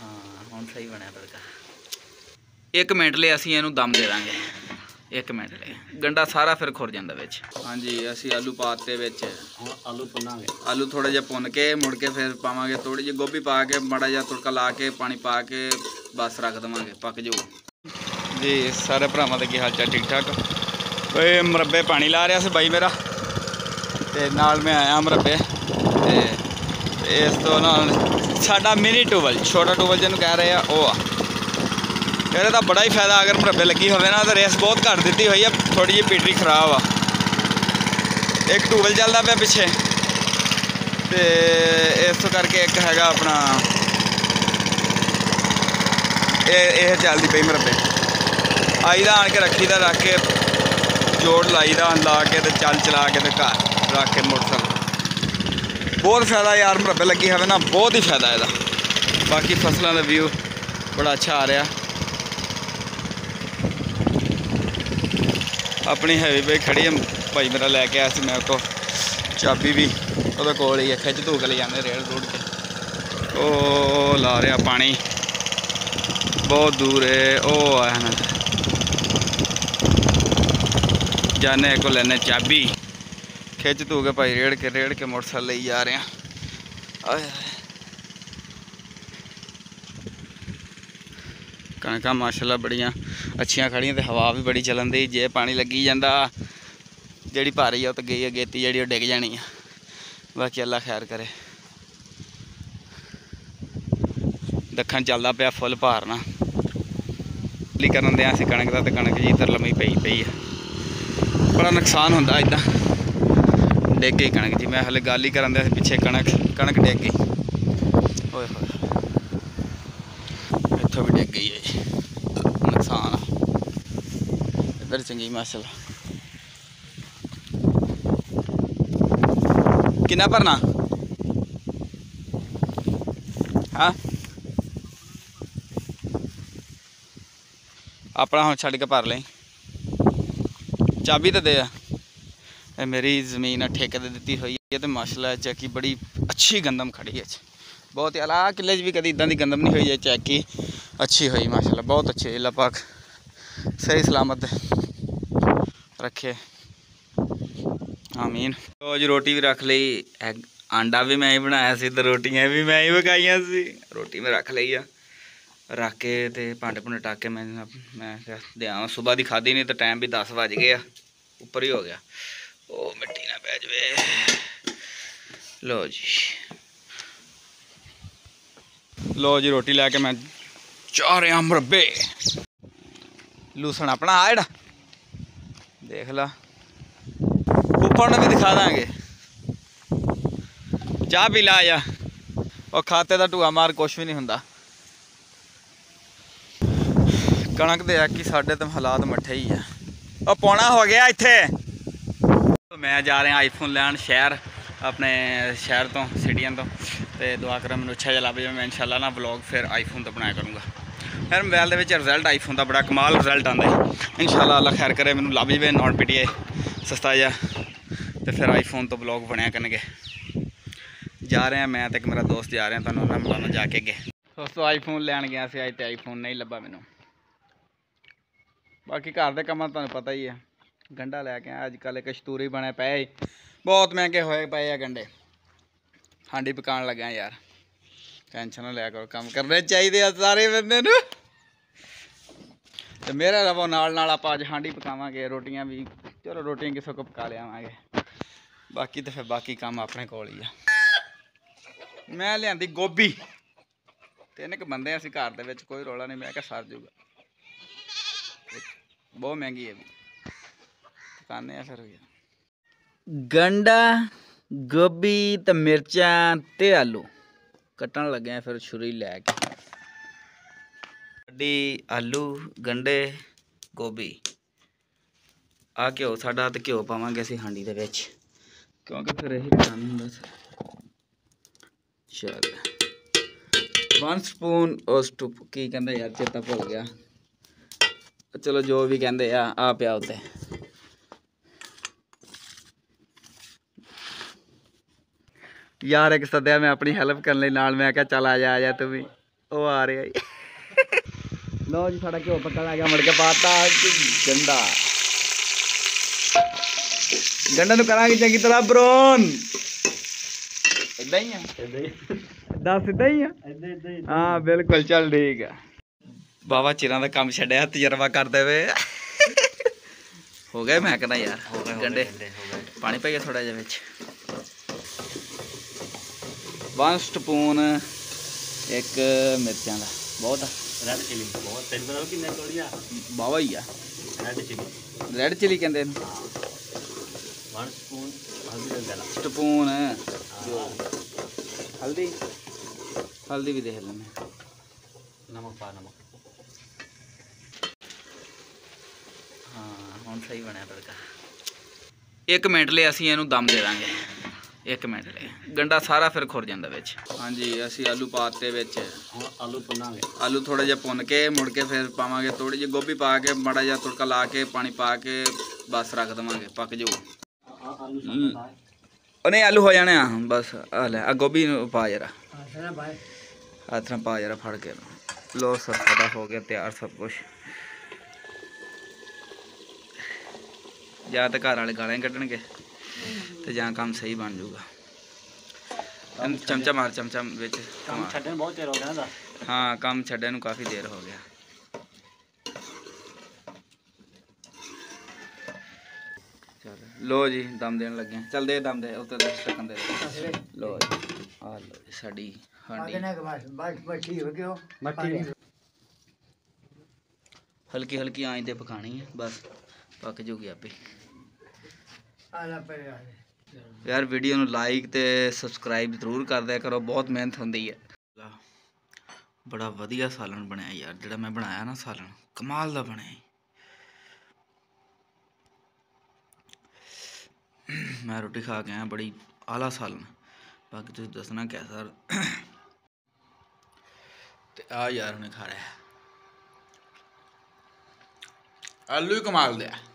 हाँ हुण सही बनया तड़का। 1 मिनट लिए असीं इहनूं दम दे दांगे। 1 मिनट लिए गंडा सारा फिर खुर जांदा विच। हाँ जी असीं आलू पाते विच। आलू भुनांगे। आलू थोड़ा जिहा भुन के मुड़ के फिर पावांगे थोड़ी जी गोभी पा के माड़ा जिहा तुड़का ला के पानी पा के बस रख देवांगे पक जाऊ जी। सारे भरावां दा की हाल चाल ठीक ठाक। ओए मुरब्बे पानी ला रहा से बाई मेरा ते नाल मैं आया मुरब्बे ते इस तो ना साडा मिनी टूबल छोटा टूबल जिन्हों कह रहे हैं वो ਇਹਦਾ ਤਾਂ बड़ा ही फायदा अगर मुरब्बे लगी होवे ना तो रेस बहुत घट दी हुई है। थोड़ी जी पीटरी खराब आ। एक टूबल चलता पे पिछे तो इस करके एक हैगा अपना यह चलती पई मुरब्बे आई दा आन के रखी दा रख के जोड़ लाई दा ला के तो चल चला के तो घर रख के मोटरसाइकिल बहुत फायदा यार मुरब्बे लगी होवे ना बहुत ही फायदा है। बाकी फसलों का व्यू बड़ा अच्छा आ रहा। अपनी हैवी बाइक खड़ी है भाई मेरा लैके आया मैं को चाबी भी वो कोल ही है खिच धू के ले जाते रेड़ रूड़ के। ओ ला रहा पानी बहुत दूर है ओ आया ना जाने को लेने चाबी खिच धू के भाई रेड़ के मोटरसाइकिल ले जा रहे हैं। कणक माशाल्लाह बड़ियां अच्छियां खड़ियां तो हवा भी बड़ी चलन दी। जे पानी लगी जाता जी भारी है तो गई है गेती जी डिग जानी है। बाकी अल्लाह खैर करे। दक्खन चलता पाया फुल भारना करन दिया असीं कणक का तो कणक जी इधर लम्मी पई है। बड़ा नुकसान होंदा इदां डिग गई कणक जी। मैं हले गल ही करन दिया पिछे कणक डिग गई होए होए इत्थों भी डिग गई है जी नुकसान इधर चंगी माशाल्लाह। कितना भरना हाँ अपना हम छड़ के भर लें चाबी तो दे। मेरी ज़मीन है ठेके ते दी हुई है तो माशाल्लाह चैकी बड़ी अच्छी गंदम खड़ी है। बहुत ही अला किले भी कभी इदा की गंदम नहीं हुई है। चैकी अच्छी हुई माशाल्लाह बहुत अच्छी। अल्लाह पाक सही सलामत रखे आमीन। रोज रोटी भी रख ली आंडा भी मैं ही बनाया सी तो रोटियां भी मैं ही पकाइया सी। रोटी में रख ली रख के तो भांडे भुंडे टाक के मैं दिया सुबह की खाधी नहीं तो टाइम भी 10 बज गया उपर ही हो गया। ओ मिट्टी ना पै जाए। लो जी रोटी लैके मैं चाह रहा मुरब्बे लूसन अपना आ जेड़ा देख ला फुफड़ ने भी दिखा देंगे। चाह पी ला जा और खाते का ढूआ मार कुछ भी नहीं होंदा। कणक दे कि साढ़े तो हालात मट्ठे ही है। और पौना हो गया इत्थे मैं जा रहा आईफोन लैन शहर अपने शहर तो सिटियां तो दुआ करें मैं अच्छा जहा लभ जाए। मैं इंशाल्लाह ना ब्लॉग फिर आईफोन तो बनाया करूँगा। फिर मोबाइल के रिजल्ट आईफोन का बड़ा कमाल रिजल्ट आता है। इंशाल्लाह अल्लाह खैर करे मैंने लभ जाए नॉट पीटीए सस्ता जा तो फिर आईफोन तो ब्लॉग बनया करनगे। जा रहे हैं मैं तो एक मेरा दोस्त जा रहे हैं तुहानूं मिलाना जाके गए दोस्तों आईफोन लैन गया से अज तो आईफोन नहीं लभा मैनू। बाकी घर के कामों तुहानूं पता ही है गंढा लैके आया अजकल एक शतूरी बने पे बहुत महंगे होए पे है गंढे। हांडी पकान लगा यार टेंशन ना लिया करो काम करने चाहिए सारे बंदे नूं। तो मेरा रवो नाल आप अज हांडी पकावांगे रोटियां भी चलो रोटियां किसी को पका लियावांगे। बाकी तो फिर बाकी काम अपने कोल ही आ। मैं लियांदी गोभी 3 बंदे असीं घर दे विच कोई रौला नहीं। मैं क्या सर जूगा बहुत महंगी है भी पकाने फिर गंढा गोभी तो मिर्चां ते आलू कट्टन लगे फिर छुरी लैके कड्डी आलू गंढे गोभी आ घ्यो साडा तो घ्यो पावांगे असीं हांडी दे विच क्योंकि फिर यही काम हुंदा। चल 1 स्पून उस की कहते यार चेता भुल गया चलो जो भी कहते आ पिया उत्ते यार एक सद्या मैं अपनी हेल्प करने नाल मैं क्या चल आ जा तू भी ਉਹ ਆ ਰਿਹਾ ਜੀ। ਲਓ ਜੀ ਸਾਡਾ ਘਿਓ ਪੱਕਣ ਲੱਗ ਗਿਆ, ਮੁੜ ਕੇ ਪਾਤਾ ਗੰਡਾ। ਗੰਡਾ ਨੂੰ ਕਰਾਂਗੇ ਚੰਗੀ ਤਰ੍ਹਾਂ ਬਰੋਨ। ਇਦਾਂ ਹੀ ਆ, ਦੱਸ ਇਦਾਂ ਹੀ ਆ। ਹਾਂ ਬਿਲਕੁਲ, ਚੱਲ ਠੀਕ ਆ। ਬਾਵਾ ਚਿਰਾਂ ਦਾ ਕੰਮ ਛੱਡਿਆ, ਤਜਰਬਾ ਕਰਦੇ ਵੇ। ਹੋ ਗਏ ਮੈਂ ਕਹਿੰਦਾ ਯਾਰ ਗੰਡੇ। ਪਾਣੀ ਪੈ ਗਿਆ ਥੋੜਾ ਜਿਹਾ ਵਿੱਚ। 1 ਸਪੂਨ ਇੱਕ ਮਿਰਚਾਂ ਦਾ ਬਹੁਤ ਆ। ਰੈਡ ਚਿਲੀ ਬਹੁਤ, ਤੈਨੂੰ ਪਤਾ ਕਿੰਨੇ ਤੋੜੀਆਂ ਬਾਵਾ ਹੀ ਆ। ਰੈਡ ਚਿਲੀ, ਰੈਡ ਚਿਲੀ ਕਹਿੰਦੇ ਇਹਨੂੰ। 1 ਸਪੂਨ ਹਲਦੀ ਲੈ ਲਾ। ਸਪੂਨ ਹਲਦੀ, ਹਲਦੀ ਵੀ ਦੇਖ ਲੈਂਦੇ। ਨਮਕ ਪਾ, ਨਮਕ। ਹਾਂ ਹੁਣ ਸਹੀ ਬਣਿਆ ਤੜਕਾ। 1 ਮਿੰਟ ਲਈ ਅਸੀਂ ਇਹਨੂੰ ਦਮ ਦੇ ਦਾਂਗੇ। 1 ਮਿੰਟ ਲਈ ਗੰਡਾ ਸਾਰਾ ਫਿਰ ਖੁਰ ਜਾਂਦਾ ਵਿੱਚ। ਹਾਂਜੀ ਅਸੀਂ ਆਲੂ ਪਾਤੇ ਵਿੱਚ। ਹੁਣ ਆਲੂ ਭੁੰਨਾਂਗੇ। ਆਲੂ ਥੋੜਾ ਜਿਹਾ ਭੁੰਨ ਕੇ ਮੁੜ ਕੇ ਫਿਰ ਪਾਵਾਂਗੇ ਥੋੜੀ ਜਿਹੀ ਗੋਭੀ ਪਾ ਕੇ, ਮਾੜਾ ਜਿਹਾ ਤੜਕਾ ਲਾ ਕੇ ਪਾਣੀ ਪਾ ਕੇ ਬਸ ਰੱਖ ਦੇਵਾਂਗੇ, ਪੱਕ ਜਾਊ। ਉਹ ਨਹੀਂ ਆਲੂ ਹੋ ਜਾਣੇ ਆ ਬਸ। ਆ ਲੈ ਆ ਗੋਭੀ ਨੂੰ ਪਾ ਜਰਾ, ਹੱਥ ਨਾਲ ਪਾ ਜਰਾ ਫੜ ਕੇ। ਲੋ ਸਰ ਸਾਡਾ ਹੋ ਗਿਆ ਤਿਆਰ ਸਭ ਕੁਛ। ਜਾਂ ਤਾਂ ਘਰ ਵਾਲੇ ਗਾਲਾਂ ਕੱਢਣਗੇ ਤੇ ਜਾਂ ਕੰਮ ਸਹੀ ਬਣ ਜਾਊਗਾ। ਚਮਚਾ ਮਾਰ, ਚਮਚਾ ਵਿੱਚ। ਕੰਮ ਛੱਡਣ ਬਹੁਤ ਚਿਰ ਹੋ ਗਿਆ ਨਾ। ਹਾਂ ਕੰਮ ਛੱਡਣ ਨੂੰ ਕਾਫੀ ਦੇਰ ਹੋ ਗਿਆ। ਚਲ ਲੋ ਜੀ ਦਮ ਦੇਣ ਲੱਗੇ। ਚੱਲ ਦੇ ਦਮ ਦੇ ਉੱਤੇ ਢੱਕਣ ਦੇ। ਲੋ ਜੀ ਆ ਲੋ ਸਾਡੀ ਹਾਂਡੀ ਹਲਕੀ ਹਲਕੀ ਆਂਚ ਤੇ ਪਕਾਣੀ ਹੈ, ਬਸ ਪੱਕ ਜੂਗੀ ਆਪੇ। ਯਾਰ ਵੀਡੀਓ ਨੂੰ ਲਾਈਕ ਤੇ ਸਬਸਕ੍ਰਾਈਬ ਜ਼ਰੂਰ ਕਰ ਦਿਆ ਕਰੋ, ਬਹੁਤ ਮਿਹਨਤ ਹੁੰਦੀ ਹੈ। ਬੜਾ ਵਧੀਆ ਸਾਲਣ ਬਣਿਆ ਯਾਰ, ਜਿਹੜਾ ਮੈਂ ਬਣਾਇਆ ਨਾ ਸਾਲਣ ਕਮਾਲ ਦਾ ਬਣਿਆ। ਮੈਂ ਰੋਟੀ ਖਾ ਕੇ ਆਇਆ, ਬੜੀ ਆਲਾ ਸਾਲਣ। ਬਾਕੀ ਤੁਸੀਂ ਦੱਸਣਾ ਕੈਸਾ। ਤੇ ਆ ਯਾਰ ਉਹਨੇ ਖਾ ਰਿਹਾ ਆਲੂ ਹੀ ਕਮਾਲ ਦੇ ਆ।